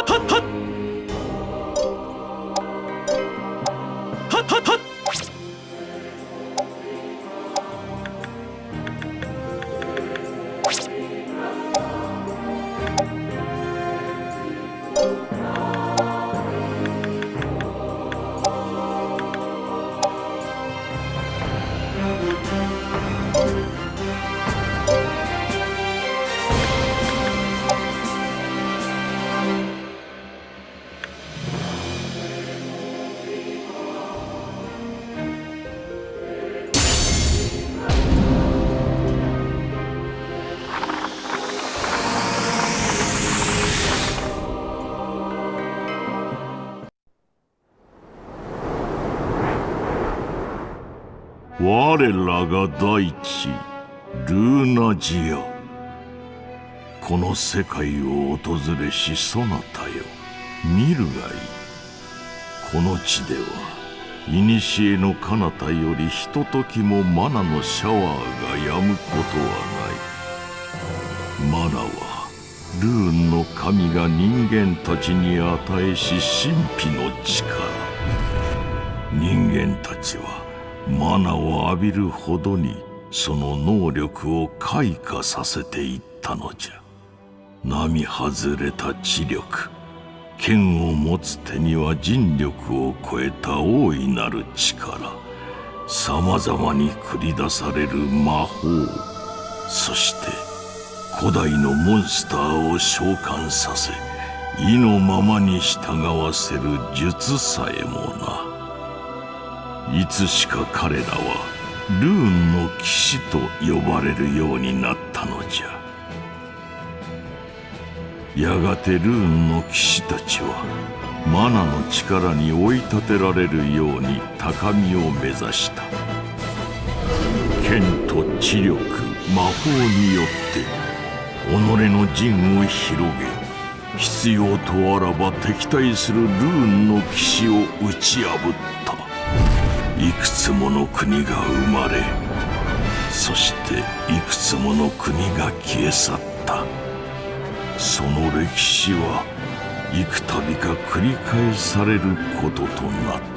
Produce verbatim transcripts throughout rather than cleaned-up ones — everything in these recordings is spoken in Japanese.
我らが大地ルーナジア、この世界を訪れしそなたよ、見るがいい。この地では古の彼方よりひとときもマナのシャワーが止むことはない。マナはルーンの神が人間たちに与えし神秘の力。人間たちはマナを浴びるほどにその能力を開花させていったのじゃ。並外れた知力、剣を持つ手には人力を超えた大いなる力、さまざまに繰り出される魔法、そして古代のモンスターを召喚させ意のままに従わせる術さえもな。いつしか彼らはルーンの騎士と呼ばれるようになったのじゃ。やがてルーンの騎士たちはマナの力に追い立てられるように高みを目指した。剣と知力、魔法によって己の陣を広げ、必要とあらば敵対するルーンの騎士を打ち破った。いくつもの国が生まれ、そしていくつもの国が消え去った。その歴史は幾度か繰り返されることとなった。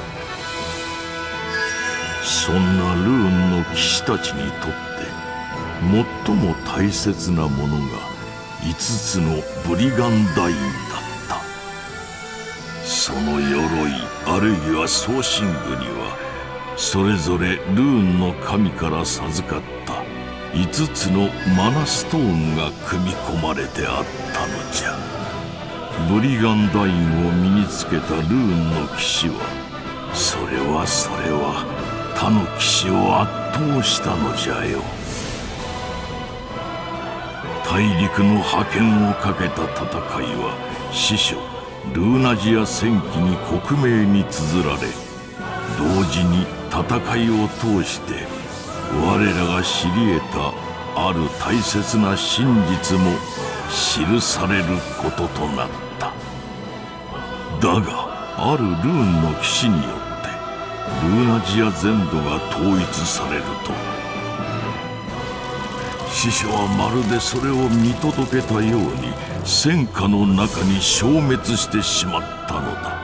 そんなルーンの騎士たちにとって最も大切なものが五つのブリガンダインだった。その鎧あるいは装身具にはそれぞれルーンの神から授かった五つのマナストーンが組み込まれてあったのじゃ。ブリガンダインを身につけたルーンの騎士はそれはそれは他の騎士を圧倒したのじゃよ。大陸の覇権をかけた戦いは司書ルーナジア戦記に克明に綴られ、同時に戦いを通して我らが知り得たある大切な真実も記されることとなった。だがあるルーンの騎士によってルーナジア全土が統一されると、司書はまるでそれを見届けたように戦火の中に消滅してしまったのだ。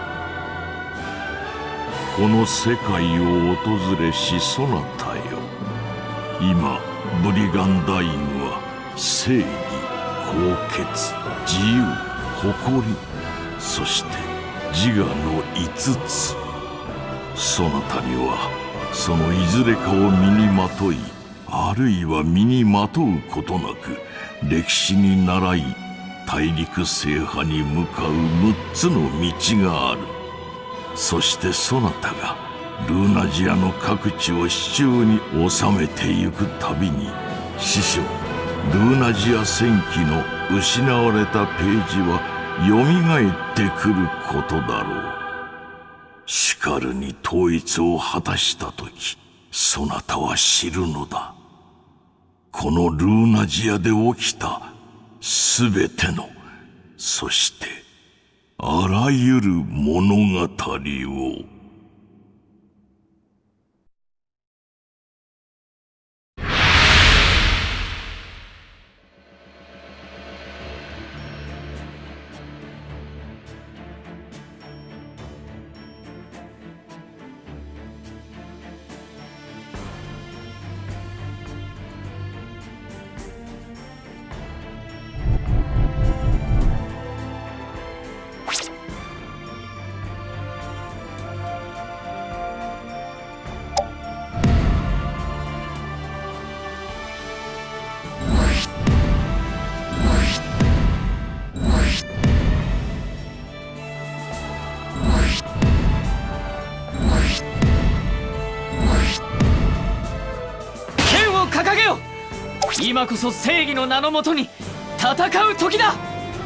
この世界を訪れしそなたよ、今ブリガンダインは正義、高潔、自由、誇り、そして自我の五つ。そなたにはそのいずれかを身にまとい、あるいは身にまとうことなく歴史に倣い大陸制覇に向かう六つの道がある。そしてそなたがルーナジアの各地を手中に収めてゆくたびに、司書ルーナジア戦記の失われたページはよみがえってくることだろう。しかるに統一を果たしたとき、そなたは知るのだ。このルーナジアで起きたすべての、そしてあらゆる物語を。 今こそ正義の名のもとに戦う時だ。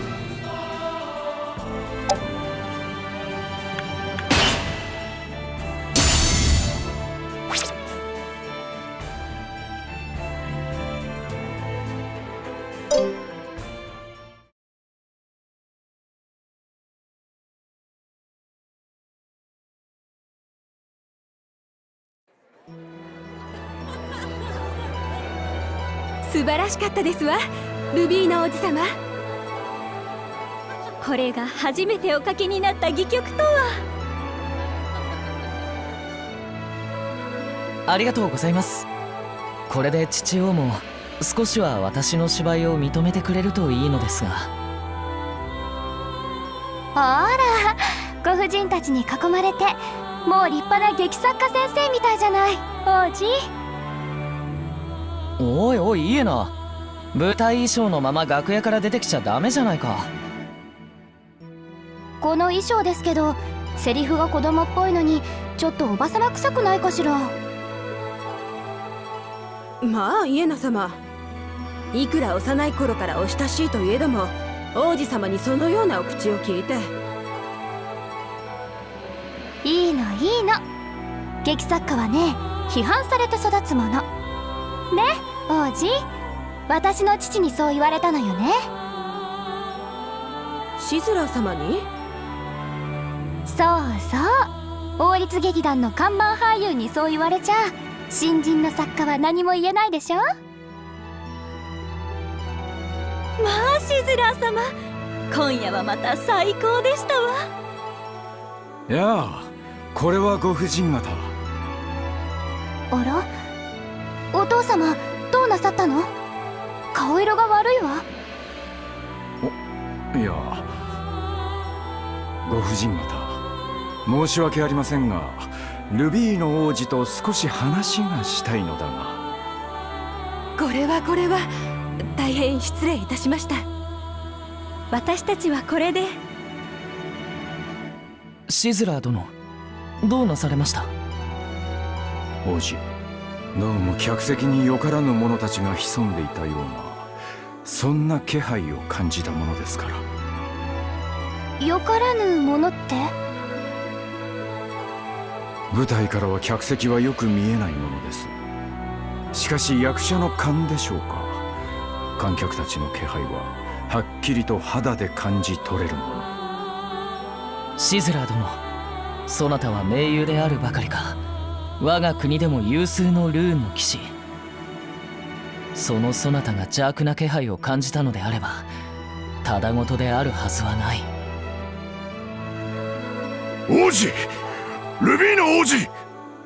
素晴らしかったですわ、ルビーの王子様。これが初めてお書きになった戯曲とは。 ありがとうございます。これで父王も少しは私の芝居を認めてくれるといいのですが。 ほら、ご婦人たちに囲まれてもう立派な劇作家先生みたいじゃない、王子。 おいおい、いいな。舞台衣装のまま楽屋から出てきちゃダメじゃないか。 この衣装ですけど、セリフが子供っぽいのにちょっとおばさま臭くないかしら。 まあイエナ様、いくら幼い頃からお親しいといえども、王子様にそのようなお口を聞いて。 いいのいいの、劇作家はね、批判されて育つものね。王子、私の父にそう言われたのよね。 シズラー様に？ そうそう、王立劇団の看板俳優にそう言われちゃ新人の作家は何も言えないでしょ。 まあシズラー様、今夜はまた最高でしたわ。 いやあ、これはご婦人方。 あら、お父様どうなさったの？顔色が悪いわ。 お、いや、ご婦人方、申し訳ありませんが、ルビーの王子と少し話がしたいのだが。 これはこれは大変失礼いたしました。私たちはこれで。 シズラー殿、どうなされました？ 王子、どうも客席によからぬ者たちが潜んでいたような、そんな気配を感じたものですから。 よからぬものって？ 舞台からは客席はよく見えないものです。しかし役者の勘でしょうか、観客たちの気配ははっきりと肌で感じ取れるもの。 シズラー殿、そなたは盟友であるばかりか、我が国でも有数のルーンの騎士。そのそなたが邪悪な気配を感じたのであれば、ただごとであるはずはない。 王子、ルビーの王子。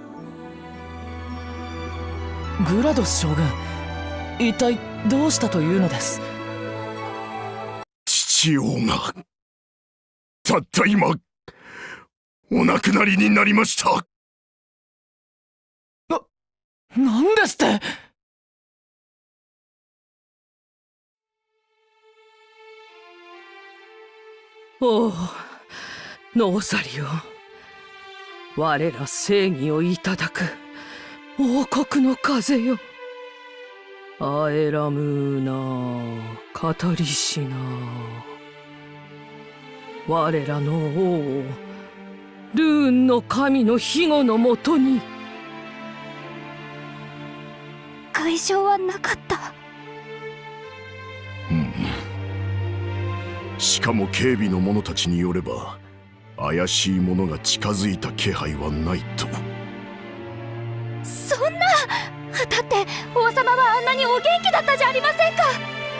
グラドス将軍、一体どうしたというのです？ 父王がたった今お亡くなりになりました。 な、なんですって？ おお、ノーサリオ、我ら正義をいただく王国の風よ。アエラムーナカタリシナ、我らの王をルーンの神の庇護のもとに。 外傷はなかった？ うん、しかも警備の者たちによれば、怪しい者が近づいた気配はないと。 そんな、だって王様はあんなにお元気だったじゃありませんか。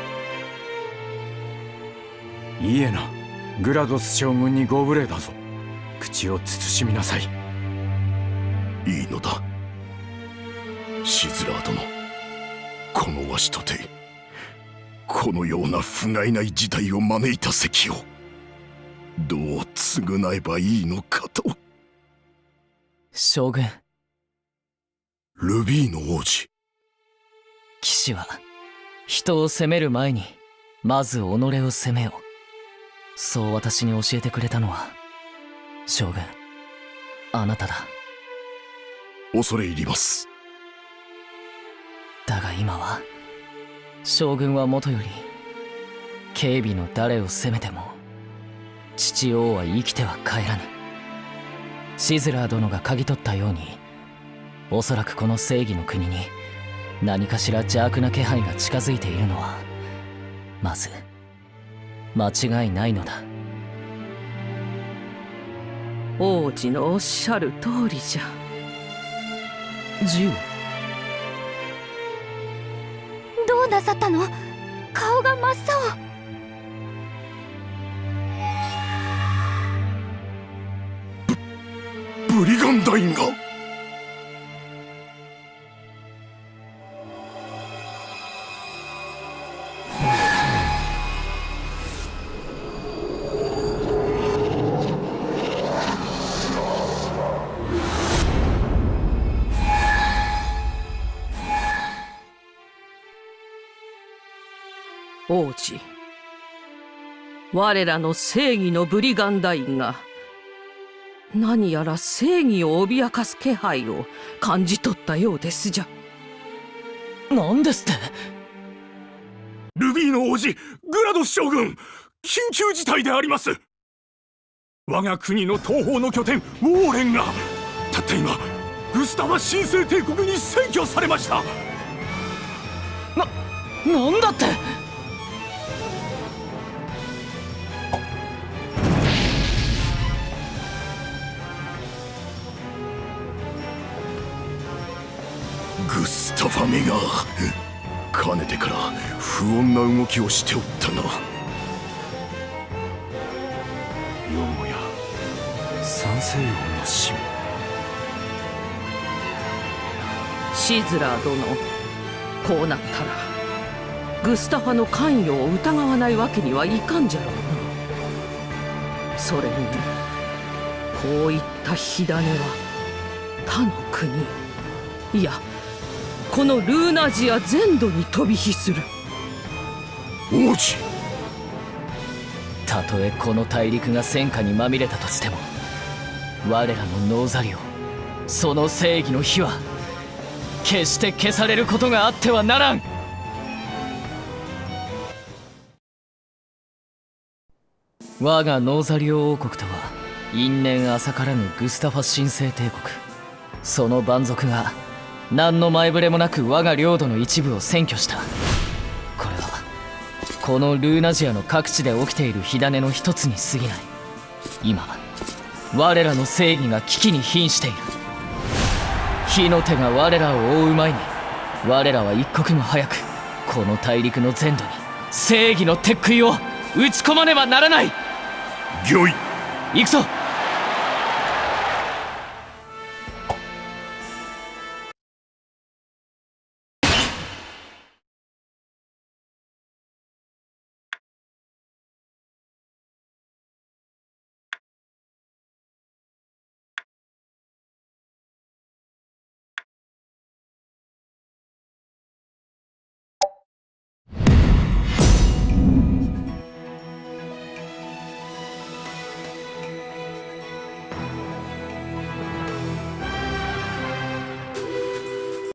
いいえな、グラドス将軍にご無礼だぞ。口を慎みなさい。 いいのだ、シズラー殿。このわしとてこのような不甲斐ない事態を招いた席をどう償えばいいのかと。 将軍、 ルビーの王子。 騎士は人を責める前にまず己を責めよ。そう私に教えてくれたのは将軍、あなただ。 恐れ入ります。 だが今は将軍はもとより警備の誰を責めても父王は生きては帰らぬ。シズラー殿が嗅ぎ取ったように、おそらくこの正義の国に何かしら邪悪な気配が近づいているのはまず間違いないのだ。 王子のおっしゃる通りじゃ。 ジオ、 どうなさったの？顔が真っ青。 ブリガンダインが。 王子、我らの正義のブリガンダインが何やら正義を脅かす気配を感じ取ったようですじゃ。 何ですって？ ルビーの王子グラドス将軍、緊急事態であります。我が国の東方の拠点ウォーレンがたった今グスタファ神聖帝国に占拠されました。 な、なんだって？ グスタファめがかねてから不穏な動きをしておったな。よもや三世王の死も。 シズラー殿、こうなったらグスタファの関与を疑わないわけにはいかんじゃろうな。それにこういった火種は他の国、いやこのルーナジア全土に飛び火する。 王子、 たとえこの大陸が戦火にまみれたとしても、我らのノーザリオ、その正義の火は決して消されることがあってはならん。我がノーザリオ王国とは因縁浅からぬグスタファ神聖帝国、その蛮族が何の前触れもなく我が領土の一部を占拠した。これはこのルーナジアの各地で起きている火種の一つに過ぎない。今我らの正義が危機に瀕している。火の手が我らを覆う前に、我らは一刻も早くこの大陸の全土に正義の鉄杭を打ち込まねばならない。 御意。 行くぞ。